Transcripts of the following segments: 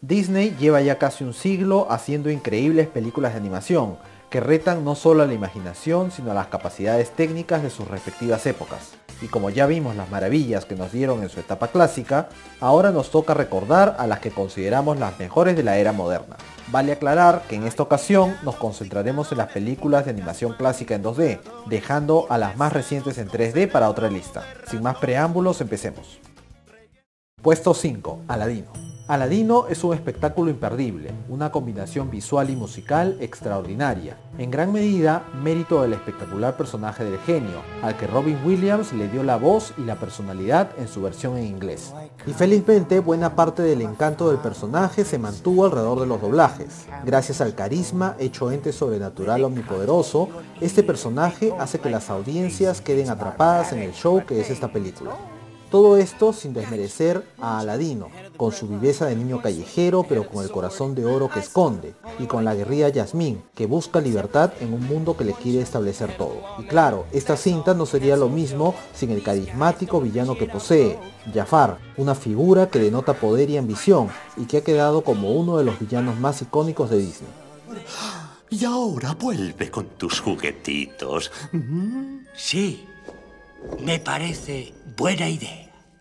Disney lleva ya casi un siglo haciendo increíbles películas de animación, que retan no solo a la imaginación, sino a las capacidades técnicas de sus respectivas épocas. Y como ya vimos las maravillas que nos dieron en su etapa clásica, ahora nos toca recordar a las que consideramos las mejores de la era moderna. Vale aclarar que en esta ocasión nos concentraremos en las películas de animación clásica en 2D, dejando a las más recientes en 3D para otra lista. Sin más preámbulos, empecemos. Puesto 5. Aladino. Aladino es un espectáculo imperdible, una combinación visual y musical extraordinaria, en gran medida mérito del espectacular personaje del genio, al que Robin Williams le dio la voz y la personalidad en su versión en inglés. Y felizmente buena parte del encanto del personaje se mantuvo alrededor de los doblajes. Gracias al carisma hecho ente sobrenatural omnipoderoso, este personaje hace que las audiencias queden atrapadas en el show que es esta película. Todo esto sin desmerecer a Aladino, con su viveza de niño callejero pero con el corazón de oro que esconde, y con la guerrilla Jasmine, que busca libertad en un mundo que le quiere establecer todo. Y claro, esta cinta no sería lo mismo sin el carismático villano que posee, Jafar, una figura que denota poder y ambición, y que ha quedado como uno de los villanos más icónicos de Disney. Y ahora vuelve con tus juguetitos. Sí, me parece buena idea.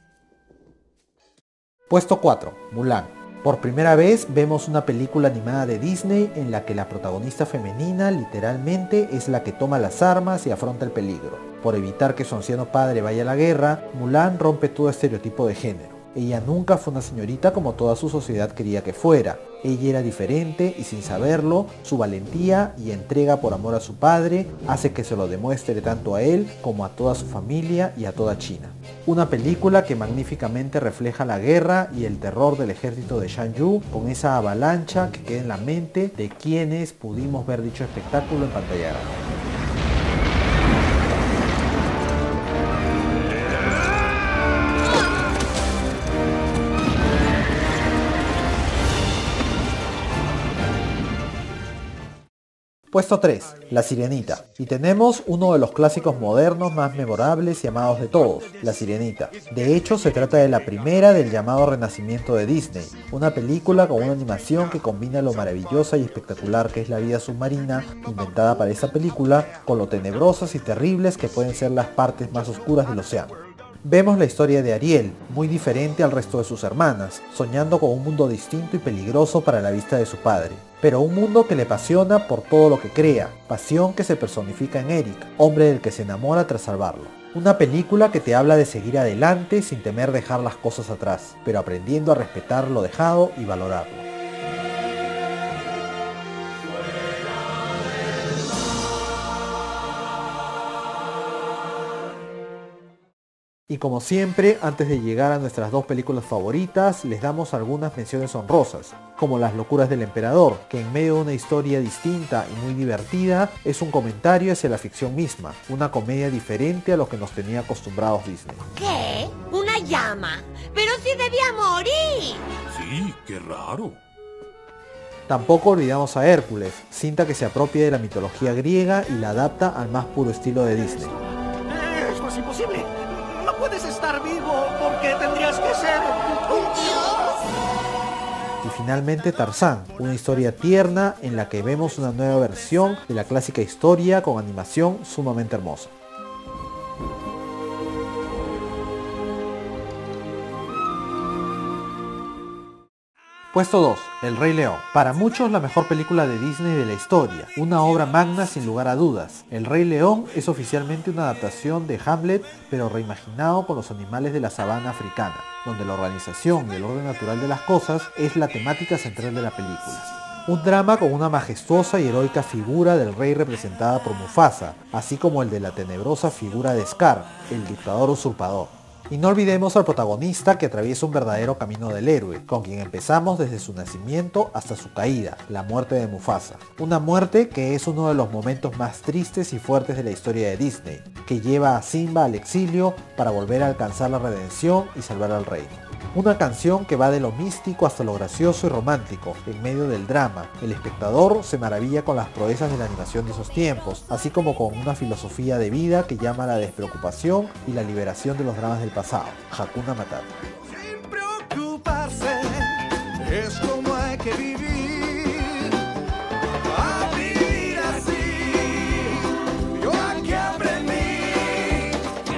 Puesto 4. Mulan. Por primera vez vemos una película animada de Disney en la que la protagonista femenina literalmente es la que toma las armas y afronta el peligro. Por evitar que su anciano padre vaya a la guerra, Mulan rompe todo estereotipo de género. Ella nunca fue una señorita como toda su sociedad quería que fuera. Ella era diferente y sin saberlo, su valentía y entrega por amor a su padre hace que se lo demuestre tanto a él como a toda su familia y a toda China. Una película que magníficamente refleja la guerra y el terror del ejército de Shan Yu con esa avalancha que queda en la mente de quienes pudimos ver dicho espectáculo en pantalla grande. Puesto 3. La Sirenita. Y tenemos uno de los clásicos modernos más memorables y amados de todos, La Sirenita. De hecho, se trata de la primera del llamado renacimiento de Disney, una película con una animación que combina lo maravillosa y espectacular que es la vida submarina inventada para esa película, con lo tenebrosas y terribles que pueden ser las partes más oscuras del océano. Vemos la historia de Ariel, muy diferente al resto de sus hermanas, soñando con un mundo distinto y peligroso para la vista de su padre, pero un mundo que le apasiona por todo lo que crea, pasión que se personifica en Eric, hombre del que se enamora tras salvarlo. Una película que te habla de seguir adelante sin temer dejar las cosas atrás, pero aprendiendo a respetar lo dejado y valorarlo. Y como siempre, antes de llegar a nuestras dos películas favoritas, les damos algunas menciones honrosas, como Las locuras del emperador, que en medio de una historia distinta y muy divertida, es un comentario hacia la ficción misma, una comedia diferente a lo que nos tenía acostumbrados Disney. ¿Qué? ¿Una llama? ¡Pero si debía morir! Sí, qué raro. Tampoco olvidamos a Hércules, cinta que se apropia de la mitología griega y la adapta al más puro estilo de Disney. ¡Eso es imposible! ¡No puedes estar vivo porque tendrías que ser un dios! Y finalmente Tarzán, una historia tierna en la que vemos una nueva versión de la clásica historia con animación sumamente hermosa. Puesto 2. El Rey León. Para muchos la mejor película de Disney de la historia, una obra magna sin lugar a dudas. El Rey León es oficialmente una adaptación de Hamlet, pero reimaginado con los animales de la sabana africana, donde la organización y el orden natural de las cosas es la temática central de la película. Un drama con una majestuosa y heroica figura del rey representada por Mufasa, así como el de la tenebrosa figura de Scar, el dictador usurpador. Y no olvidemos al protagonista que atraviesa un verdadero camino del héroe, con quien empezamos desde su nacimiento hasta su caída, la muerte de Mufasa. Una muerte que es uno de los momentos más tristes y fuertes de la historia de Disney, que lleva a Simba al exilio para volver a alcanzar la redención y salvar al reino. Una canción que va de lo místico hasta lo gracioso y romántico, en medio del drama. El espectador se maravilla con las proezas de la animación de esos tiempos, así como con una filosofía de vida que llama a la despreocupación y la liberación de los dramas del pasado. Hakuna Matata. Sin preocuparse, es como que vivir, a vivir así. Yo aquí aprendí.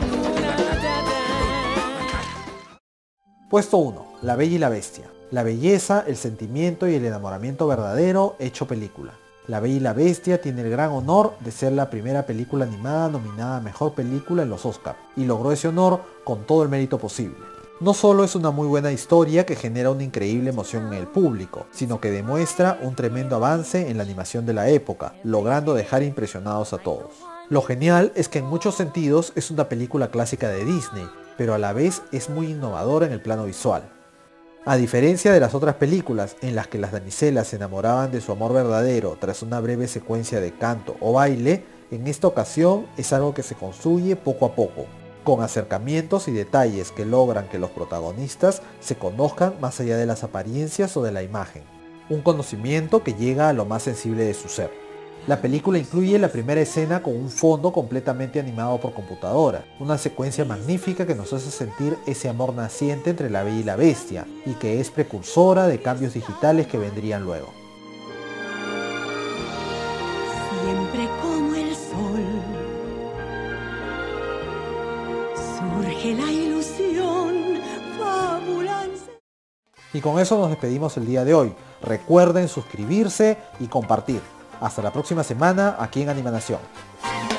Puesto 1. La Bella y la Bestia. La belleza, el sentimiento y el enamoramiento verdadero hecho película. La Bella y la Bestia tiene el gran honor de ser la primera película animada nominada a Mejor Película en los Oscar, y logró ese honor con todo el mérito posible. No solo es una muy buena historia que genera una increíble emoción en el público, sino que demuestra un tremendo avance en la animación de la época, logrando dejar impresionados a todos. Lo genial es que en muchos sentidos es una película clásica de Disney, pero a la vez es muy innovadora en el plano visual. A diferencia de las otras películas en las que las damiselas se enamoraban de su amor verdadero tras una breve secuencia de canto o baile, en esta ocasión es algo que se construye poco a poco, con acercamientos y detalles que logran que los protagonistas se conozcan más allá de las apariencias o de la imagen. Un conocimiento que llega a lo más sensible de su ser. La película incluye la primera escena con un fondo completamente animado por computadora, una secuencia magnífica que nos hace sentir ese amor naciente entre la Bella y la Bestia, y que es precursora de cambios digitales que vendrían luego. Siempre como el sol, surge la ilusión, fábula. Y con eso nos despedimos el día de hoy. Recuerden suscribirse y compartir. Hasta la próxima semana aquí en Animanación.